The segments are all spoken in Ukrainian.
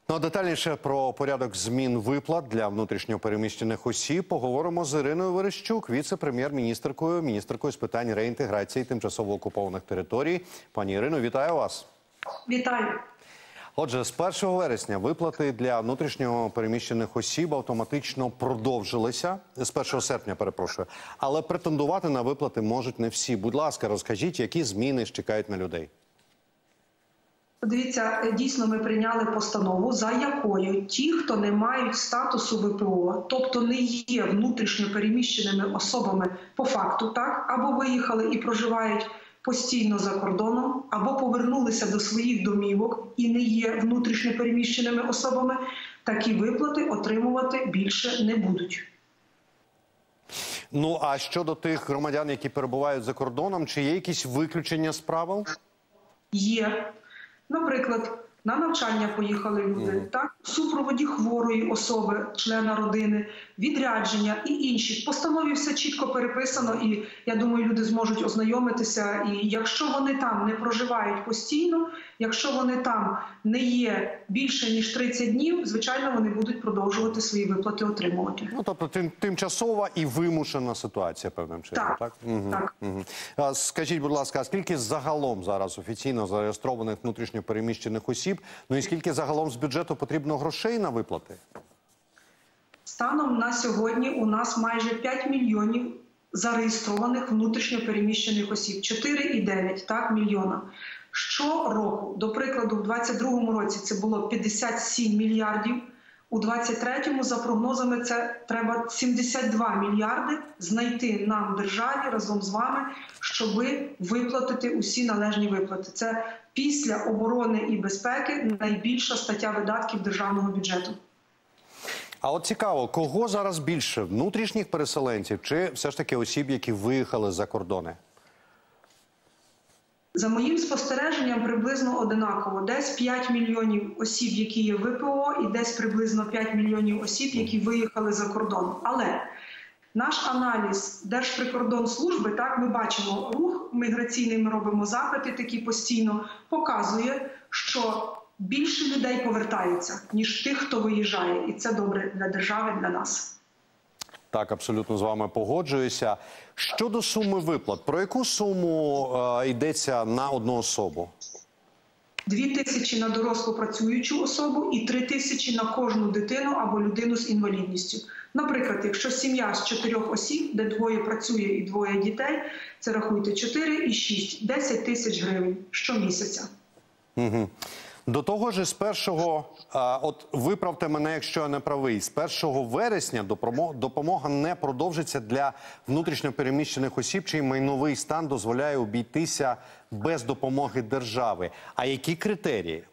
Ну, а детальніше про порядок змін виплат для внутрішньо переміщених осіб поговоримо з Іриною Верещук, віце-прем'єр-міністркою, з питань реінтеграції тимчасово окупованих територій. Пані Ірино, вітаю вас. Вітаю. Отже, з 1 вересня виплати для внутрішньо переміщених осіб автоматично продовжилися. З 1 серпня, перепрошую. Але претендувати на виплати можуть не всі. Будь ласка, розкажіть, які зміни чекають на людей? Дивіться, дійсно ми прийняли постанову, за якою ті, хто не мають статусу ВПО, тобто не є внутрішньо переміщеними особами по факту, так, або виїхали і проживають постійно за кордоном, або повернулися до своїх домівок і не є внутрішньо переміщеними особами, такі виплати отримувати більше не будуть. Ну, а щодо тих громадян, які перебувають за кордоном, чи є якісь виключення з правил? Є. Наприклад, на навчання поїхали люди, так, в супроводі хворої особи, члена родини, відрядження і інші. В постанові все чітко переписано, і я думаю, люди зможуть ознайомитися. І якщо вони там не проживають постійно, якщо вони там не є більше ніж 30 днів, звичайно, вони будуть продовжувати свої виплати отримувати. Ну, тобто тимчасова і вимушена ситуація, певним чином, так? Так. Скажіть, будь ласка, а скільки загалом зараз офіційно зареєстрованих внутрішньо переміщених осіб, ну і скільки загалом з бюджету потрібно грошей на виплати? Станом на сьогодні у нас майже 5 мільйонів зареєстрованих внутрішньо переміщених осіб, 4,9 мільйона. Щороку, до прикладу, в 2022 році це було 57 мільярдів, у 2023 за прогнозами це треба 72 мільярди знайти нам, державі, разом з вами, щоб виплатити усі належні виплати. Це після оборони і безпеки найбільша стаття видатків державного бюджету. А от цікаво, кого зараз більше? Внутрішніх переселенців чи все ж таки осіб, які виїхали за кордони? За моїм спостереженням, приблизно одинаково. Десь 5 мільйонів осіб, які є в ВПО, і десь приблизно 5 мільйонів осіб, які виїхали за кордон. Але наш аналіз Держприкордонслужби, так, ми бачимо рух міграційний, ми робимо запити такі постійно, показує, що більше людей повертаються, ніж тих, хто виїжджає. І це добре для держави, для нас. Так, абсолютно з вами погоджуюся. Щодо суми виплат, про яку суму йдеться на одну особу? 2 тисячі на дорослу працюючу особу і 3 тисячі на кожну дитину або людину з інвалідністю. Наприклад, якщо сім'я з 4 осіб, де 2 працює і 2 дітей, це рахуйте 4 і 6, 10 тисяч гривень щомісяця. Угу. До того ж, з 1-го, от виправте мене, якщо я не правий, з 1 вересня допомога не продовжиться для внутрішньо переміщених осіб, чий майновий стан дозволяє обійтися без допомоги держави. А які критерії?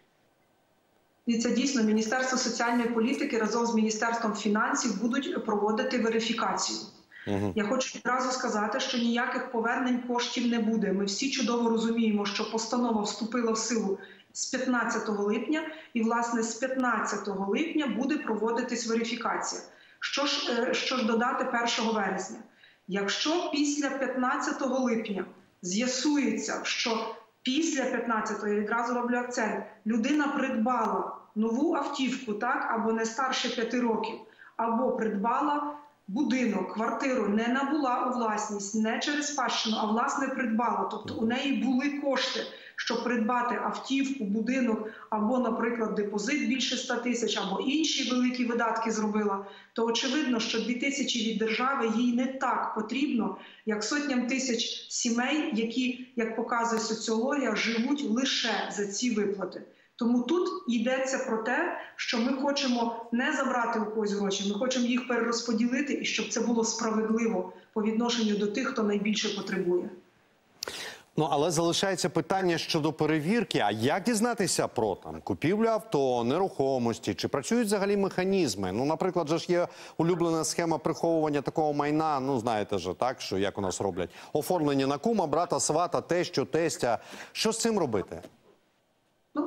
І це дійсно Міністерство соціальної політики разом з Міністерством фінансів будуть проводити верифікацію. Я хочу одразу сказати, що ніяких повернень коштів не буде. Ми всі чудово розуміємо, що постанова вступила в силу з 15 липня, і, власне, з 15 липня буде проводитись верифікація. Що ж додати 1 вересня? Якщо після 15 липня з'ясується, що після 15-го, я відразу роблю акцент, людина придбала нову автівку, так, або не старше 5 років, або придбала будинок, квартиру, не набула у власність, не через спадщину, а власне придбала. Тобто у неї були кошти, щоб придбати автівку, будинок, або, наприклад, депозит більше 100 тисяч, або інші великі видатки зробила, то очевидно, що 2 тисячі від держави їй не так потрібно, як сотням тисяч сімей, які, як показує соціологія, живуть лише за ці виплати. Тому тут йдеться про те, що ми хочемо не забрати у когось гроші, ми хочемо їх перерозподілити, і щоб це було справедливо по відношенню до тих, хто найбільше потребує. Ну, але залишається питання щодо перевірки. А як дізнатися про купівлю авто, нерухомості? Чи працюють взагалі механізми? Ну, наприклад, же ж є улюблена схема приховування такого майна, ну, знаєте ж, так, що як у нас роблять. Оформлення на кума, брата, свата, тещу, тестя. Що з цим робити? Ну,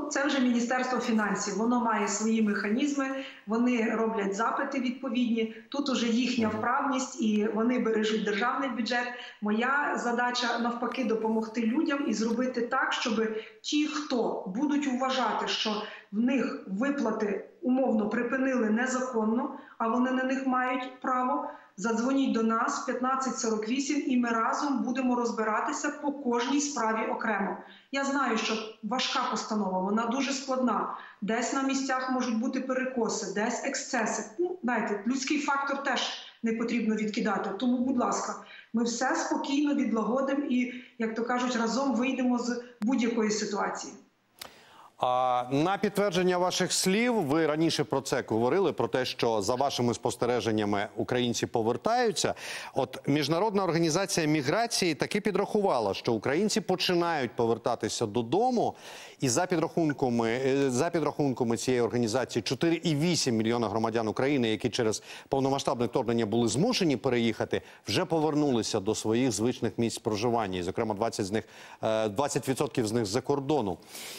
Ну, це вже Міністерство фінансів. Воно має свої механізми, вони роблять запити відповідні. Тут уже їхня вправність і вони бережуть державний бюджет. Моя задача навпаки допомогти людям і зробити так, щоб ті, хто будуть вважати, що в них виплати умовно припинили незаконно, а вони на них мають право, задзвоніть до нас 1548 і ми разом будемо розбиратися по кожній справі окремо. Я знаю, що важка постанова, вона дуже складна. Десь на місцях можуть бути перекоси, десь ексцеси. Ну, знаєте, людський фактор теж не потрібно відкидати. Тому, будь ласка, ми все спокійно відлагодимо і, як то кажуть, разом вийдемо з будь-якої ситуації. На підтвердження ваших слів, ви раніше про це говорили, про те, що за вашими спостереженнями українці повертаються. От Міжнародна організація міграції таки підрахувала, що українці починають повертатися додому, і за підрахунками цієї організації 4,8 мільйона громадян України, які через повномасштабне вторгнення були змушені переїхати, вже повернулися до своїх звичних місць проживання, і, зокрема, 20% з них з-за кордону.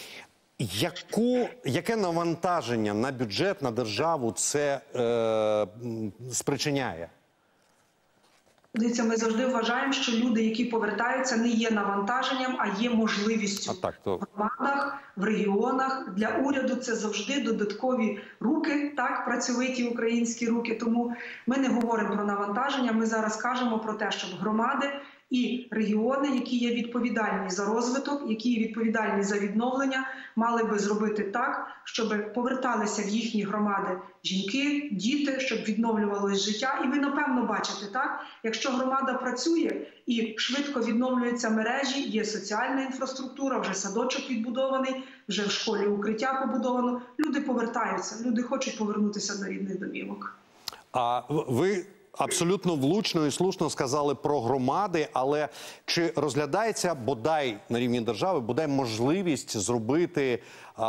Яке навантаження на бюджет, на державу це спричиняє? Дивіться, ми завжди вважаємо, що люди, які повертаються, не є навантаженням, а є можливістю. В громадах, в регіонах. Для уряду це завжди додаткові руки, так, працьовиті українські руки. Тому ми не говоримо про навантаження, ми зараз кажемо про те, щоб громади і регіони, які є відповідальні за розвиток, які є відповідальні за відновлення, мали би зробити так, щоб поверталися в їхні громади жінки, діти, щоб відновлювалось життя. І ви, напевно, бачите, так? Якщо громада працює і швидко відновлюються мережі, є соціальна інфраструктура, вже садочок відбудований, вже в школі укриття побудовано, люди повертаються, люди хочуть повернутися до рідних домівок. А ви абсолютно влучно і слушно сказали про громади, але чи розглядається бодай на рівні держави, бодай можливість зробити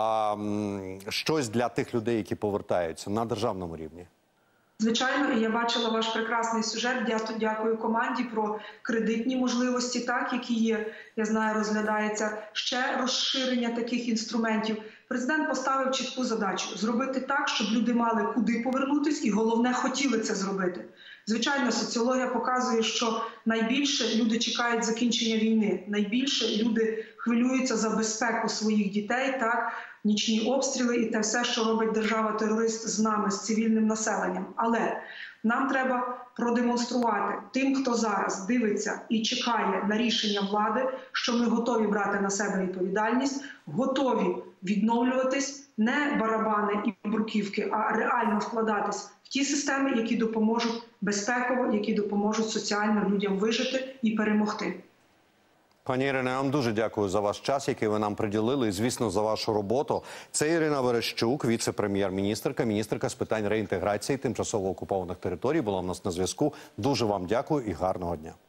щось для тих людей, які повертаються на державному рівні? Звичайно, і я бачила ваш прекрасний сюжет. Дякую команді про кредитні можливості, так, які є, я знаю, розглядається ще розширення таких інструментів. Президент поставив чітку задачу – зробити так, щоб люди мали куди повернутись і, головне, хотіли це зробити. Звичайно, соціологія показує, що найбільше люди чекають закінчення війни, найбільше люди хвилюються за безпеку своїх дітей, так, нічні обстріли і те все, що робить держава-терорист з нами, з цивільним населенням. Але нам треба продемонструвати тим, хто зараз дивиться і чекає на рішення влади, що ми готові брати на себе відповідальність, готові відновлюватись, не барабани і бруківки, а реально вкладатись в ті системи, які допоможуть безпеково, які допоможуть соціально людям вижити і перемогти. Пані Ірино, я вам дуже дякую за ваш час, який ви нам приділили, і, звісно, за вашу роботу. Це Ірина Верещук, віце-прем'єр-міністерка, міністерка з питань реінтеграції тимчасово окупованих територій, була в нас на зв'язку. Дуже вам дякую і гарного дня.